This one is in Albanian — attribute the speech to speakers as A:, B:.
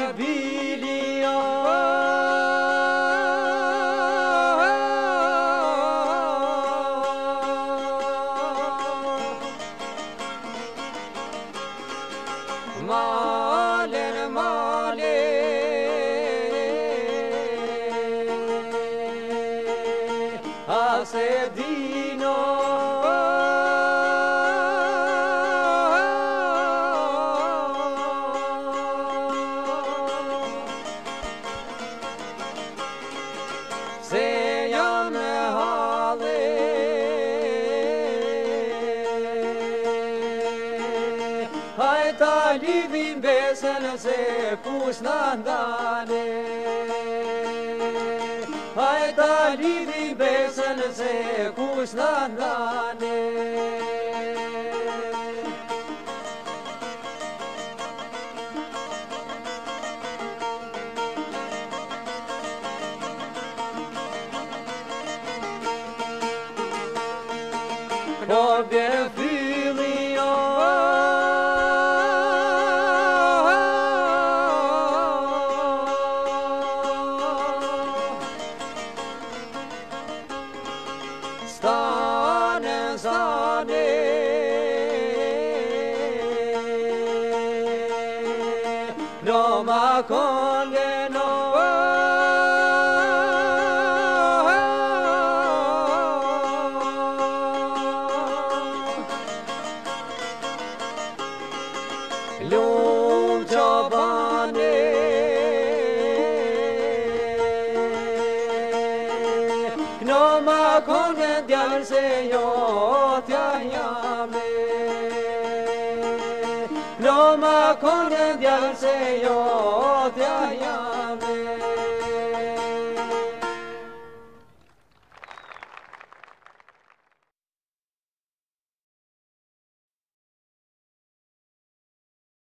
A: Se pusnandane Hai talivi besen se pusnandane Robje filio Roma con no Lum Giovanni Roma con Dial Señor te llame Roma con Dial Señor te llame